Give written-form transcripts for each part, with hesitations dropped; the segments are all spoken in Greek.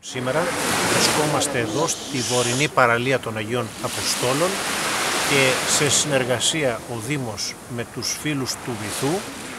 Σήμερα βρισκόμαστε εδώ στη βορεινή παραλία των Αγίων Αποστόλων και σε συνεργασία ο Δήμος με τους φίλους του Βυθού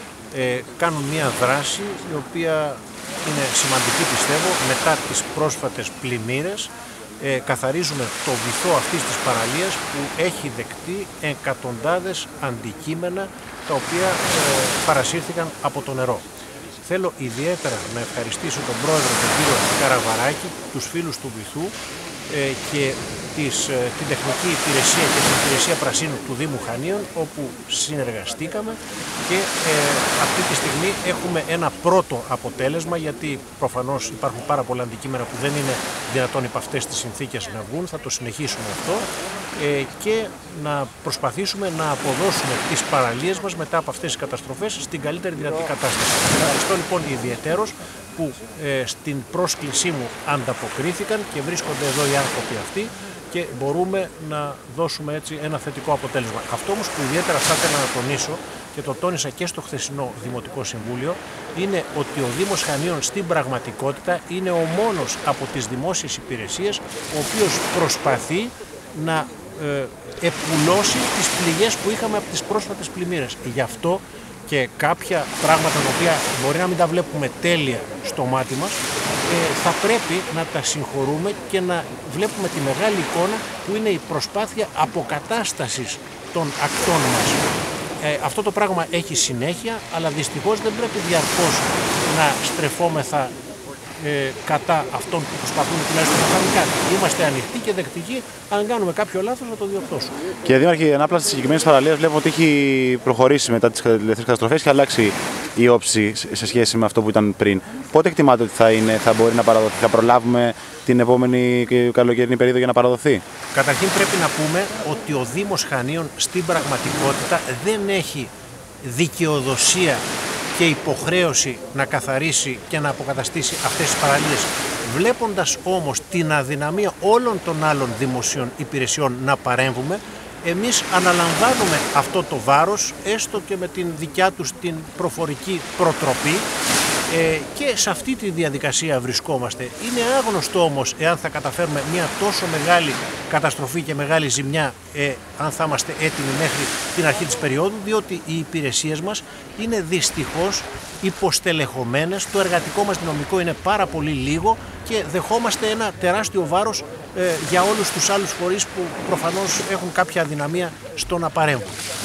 κάνουν μια δράση η οποία είναι σημαντική, πιστεύω, μετά τις πρόσφατες πλημμύρες. Καθαρίζουμε το βυθό αυτής της παραλίας που έχει δεκτεί εκατοντάδες αντικείμενα τα οποία παρασύρθηκαν από το νερό. Θέλω ιδιαίτερα να ευχαριστήσω τον πρόεδρο, τον κύριο Καραβαράκη, τους φίλους του Βυθού και την τεχνική υπηρεσία και την υπηρεσία πρασίνου του Δήμου Χανίων, όπου συνεργαστήκαμε και αυτή τη στιγμή έχουμε ένα πρώτο αποτέλεσμα, γιατί προφανώς υπάρχουν πάρα πολλά αντικείμενα που δεν είναι δυνατόν υπ' αυτές τις συνθήκες να βγουν. Θα το συνεχίσουμε αυτό και να προσπαθήσουμε να αποδώσουμε τις παραλίες μας μετά από αυτές τις καταστροφές στην καλύτερη δυνατή κατάσταση. Ευχαριστώ λοιπόν ιδιαιτέρως που στην πρόσκλησή μου ανταποκρίθηκαν και βρίσκονται εδώ οι άνθρωποι αυτοί και μπορούμε να δώσουμε έτσι ένα θετικό αποτέλεσμα. Αυτό όμως που ιδιαίτερα θα ήθελα να τονίσω και το τόνισα και στο χθεσινό Δημοτικό Συμβούλιο είναι ότι ο Δήμος Χανίων στην πραγματικότητα είναι ο μόνος από τις δημόσιες υπηρεσίες ο οποίος προσπαθεί να επουλώσει τις πληγές που είχαμε από τις πρόσφατες πλημμύρες. Γι' αυτό και κάποια πράγματα τα οποία μπορεί να μην τα βλέπουμε τέλεια στο μάτι μας, θα πρέπει να τα συγχωρούμε και να βλέπουμε τη μεγάλη εικόνα που είναι η προσπάθεια αποκατάστασης των ακτών μας. Αυτό το πράγμα έχει συνέχεια, αλλά δυστυχώς δεν πρέπει διαρκώς να στρεφόμεθα κατά αυτών που προσπαθούν τουλάχιστον να κάνουν κάτι. Είμαστε ανοιχτοί και δεκτικοί, αν κάνουμε κάποιο λάθος να το διορθώσουμε. Κύριε Δήμαρχε, η ανάπλαση της συγκεκριμένης παραλίας βλέπουμε ότι έχει προχωρήσει μετά τις τελευταίες καταστροφές και αλλάξει η όψη σε σχέση με αυτό που ήταν πριν. Πότε εκτιμάτε ότι θα μπορεί να παραδοθεί, θα προλάβουμε την επόμενη καλοκαιρινή περίοδο για να παραδοθεί? Καταρχήν πρέπει να πούμε ότι ο Δήμος Χανίων στην πραγματικότητα δεν έχει δικαιοδοσία και υποχρέωση να καθαρίσει και να αποκαταστήσει αυτές τις παραλίες. Βλέποντας όμως την αδυναμία όλων των άλλων δημοσίων υπηρεσιών να παρέμβουμε, εμείς αναλαμβάνουμε αυτό το βάρος, έστω και με την δικιά τους την προφορική προτροπή, και σε αυτή τη διαδικασία βρισκόμαστε. Είναι άγνωστο όμως εάν θα καταφέρουμε μια τόσο μεγάλη καταστροφή και μεγάλη ζημιά, αν θα είμαστε έτοιμοι μέχρι την αρχή της περίοδου, διότι οι υπηρεσίες μας είναι δυστυχώς υποστελεχωμένες, το εργατικό μας δυναμικό είναι πάρα πολύ λίγο και δεχόμαστε ένα τεράστιο βάρος για όλους τους άλλους φορείς που προφανώς έχουν κάποια αδυναμία στο να παρέμβουν.